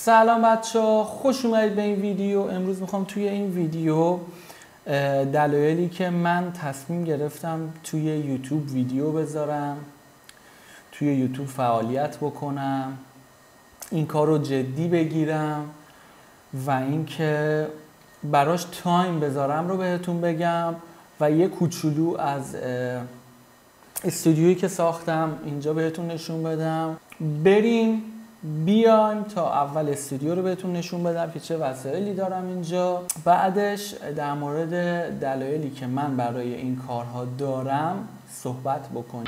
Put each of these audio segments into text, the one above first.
سلام بچه‌ها، خوش اومدید به این ویدیو. امروز میخوام توی این ویدیو دلایلی که من تصمیم گرفتم توی یوتیوب ویدیو بذارم، توی یوتیوب فعالیت بکنم، این کار رو جدی بگیرم و اینکه براش تایم بذارم رو بهتون بگم و یه کوچولو از استودیویی که ساختم اینجا بهتون نشون بدم. بریم بیایم تا اول استودیو رو بهتون نشون بدم که چه وسایلی دارم اینجا. بعدش در مورد دلایلی که من برای این کارها دارم صحبت بکنیم.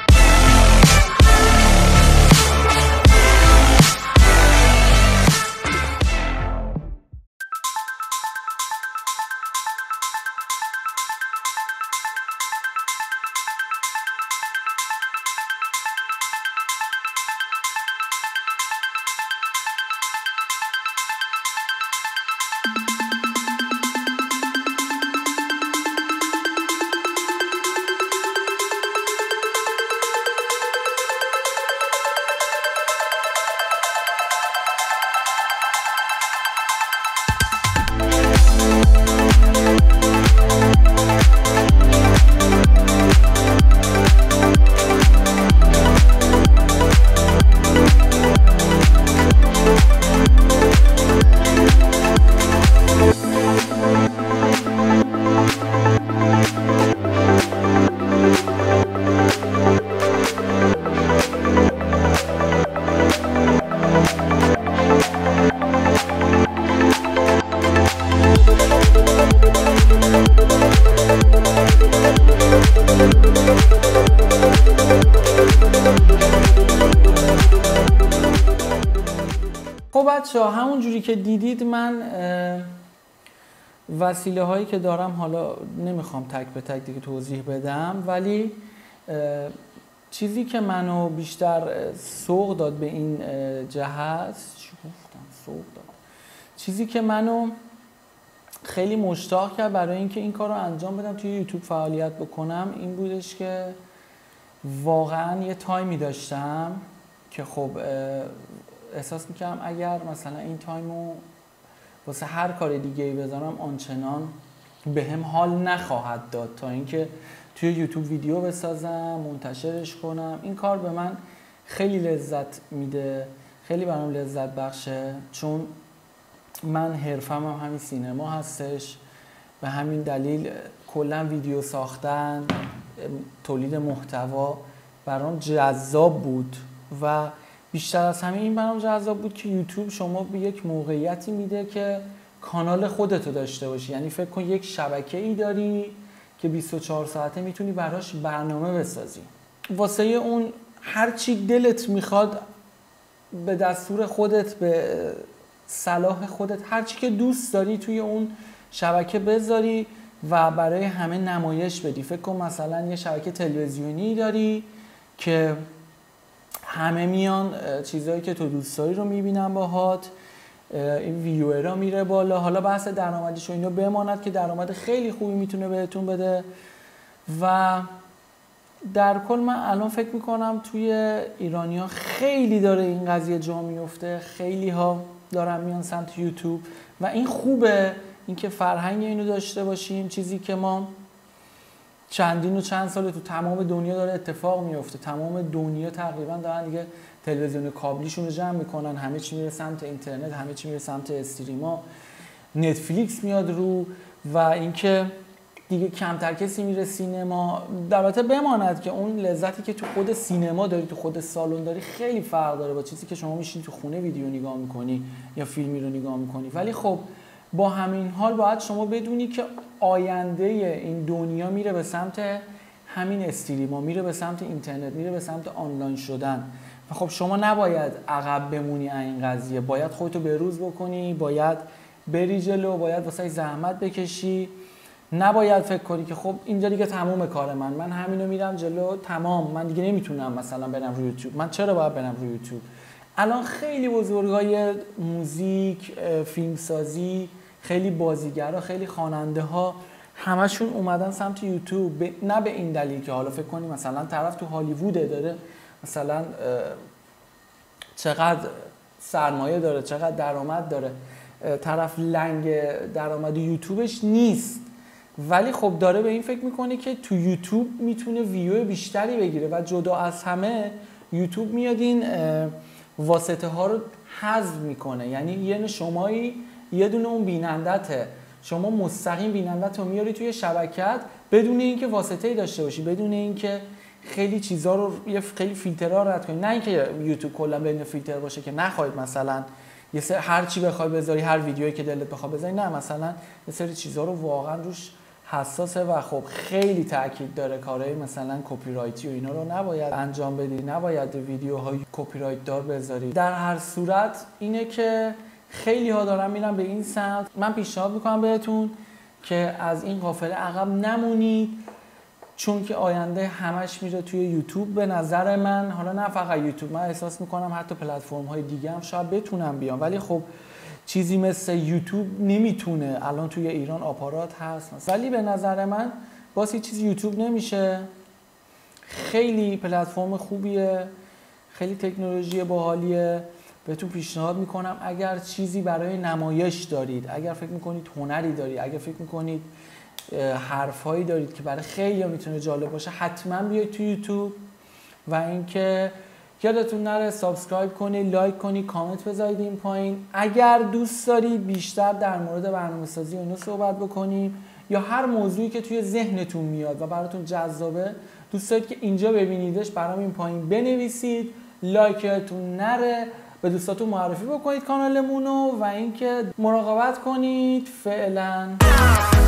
خب بچه‌ها، همون جوری که دیدید من وسیله هایی که دارم حالا نمیخوام تک به تک دیگه توضیح بدم، ولی چیزی که منو بیشتر سوق داد به این جهت، چیزی که منو خیلی مشتاق کرد برای اینکه این کار رو انجام بدم، توی یوتیوب فعالیت بکنم، این بودش که واقعا یه تایمی داشتم که خب احساس میکنم اگر مثلا این تایمو واسه هر کار دیگه ای بذارم آنچنان به هم حال نخواهد داد تا اینکه توی یوتیوب ویدیو بسازم، منتشرش کنم. این کار به من خیلی لذت میده، خیلی برام لذت بخشه، چون من حرفم هم همین سینما هستش. به همین دلیل کلا ویدیو ساختن، تولید محتوا برام جذاب بود و بیشتر از همه این برام جذاب بود که یوتیوب شما به یک موقعیتی میده که کانال خودتو داشته باشی. یعنی فکر کن یک شبکه‌ای داری که 24 ساعته میتونی براش برنامه بسازی، واسه اون هر چی دلت میخواد به دستور خودت، به صلاح خودت، هر چی که دوست داری توی اون شبکه بذاری و برای همه نمایش بدی. فکر کن مثلا یه شبکه تلویزیونی داری که همه میان چیزایی که تو دوست داری رو میبینن باهات، این ویورا میره بالا. حالا بحث درآمدش و اینا بماند که درآمد خیلی خوبی میتونه بهتون بده. و در کل من الان فکر میکنم توی ایرانیا خیلی داره این قضیه جا میفته، خیلی ها دارن میان سمت یوتیوب و این خوبه، اینکه فرهنگ اینو داشته باشیم، چیزی که ما چندین و چند سال تو تمام دنیا داره اتفاق میفته. تمام دنیا تقریبا دارن دیگه تلویزیون کابلیشون رو جمع میکنن، همه چی میره سمت اینترنت، همه چی میره سمت استریما، نتفلیکس میاد رو و اینکه دیگه کمتر کسی میره سینما. البته بماند که اون لذتی که تو خود سینما داری، تو خود سالن داری، خیلی فرق داره با چیزی که شما میشینی تو خونه ویدیو نگاه میکنی یا فیلمی رو نگاه میکنی. ولی خب با همین حال باید شما بدونی که آینده این دنیا میره به سمت همین استریما، میره به سمت اینترنت، میره به سمت آنلاین شدن و خب شما نباید عقب بمونی از این قضیه، باید خودتو بروز بکنی، باید بری جلو، باید واسه زحمت بکشی. نباید فکر کنی که خب اینجا دیگه تمام کار من همینو میرم جلو، تمام، من دیگه نمیتونم مثلا برم روی یوتیوب. من چرا باید برم روی یوتیوب؟ الان خیلی بزرگای موزیک، فیلمسازی، خیلی بازیگرا، خیلی خواننده ها همشون اومدن سمت یوتیوب. نه به این دلیل که حالا فکر کنی مثلا طرف تو هالیوود داره مثلا چقدر سرمایه داره، چقدر درآمد داره. طرف لنگ درآمد یوتیوبش نیست، ولی خب داره به این فکر میکنه که تو یوتیوب میتونه ویو بیشتری بگیره و جدا از همه یوتیوب میاد این واسطه ها رو حذف میکنه. یعنی یه شمایی یه دونه اون بینندته، شما مستقیم بینندت رو میاری توی شبکت بدون اینکه واسطه‌ای داشته باشی، بدون اینکه خیلی چیزا رو خیلی فیلترها رد کنی. نه اینکه یوتیوب کلا بدون فیلتر باشه که نخواهید مثلا یه سری هر چی بخوای بذاری، هر ویدیویی که دلت بخواد بذاری، نه، مثلا یه سری چیزا رو واقعا روش حساسه و خب خیلی تاکید داره. کارهای مثلا کپی رایتی و اینا رو نباید انجام بدی، نباید ویدیوهای کپی رایت دار بذاری. در هر صورت اینه که خیلی ها دارن میرن به این سمت. من پیشنهاد میکنم بهتون که از این قافله عقب نمونید، چون که آینده همش میره توی یوتیوب به نظر من. حالا نه فقط یوتیوب، من احساس میکنم حتی پلتفرم های دیگه هم شاید بتونن بیان، ولی خب چیزی مثل یوتیوب نمیتونه. الان توی ایران آپارات هست ولی به نظر من باز هیچ چیزی یوتیوب نمیشه. خیلی پلتفرم خوبیه، خیلی تکنولوژی باحالیه. بهتون پیشنهاد میکنم اگر چیزی برای نمایش دارید، اگر فکر میکنید هنری دارید، اگر فکر میکنید حرفایی دارید که برای خیلی میتونه جالب باشه، حتما بیاید تو یوتیوب. و اینکه یادتون نره سابسکرایب کنید، لایک کنید، کامنت بذارید این پایین. اگر دوست دارید بیشتر در مورد برنامه‌سازی اینو صحبت بکنیم یا هر موضوعی که توی ذهنتون میاد و براتون جذابه، دوست دارید که اینجا ببینیدش، برام این پایین بنویسید. لایکتون نره، به دوستاتون معرفی بکنید کانالمونو و اینکه مراقبت کنید. فعلا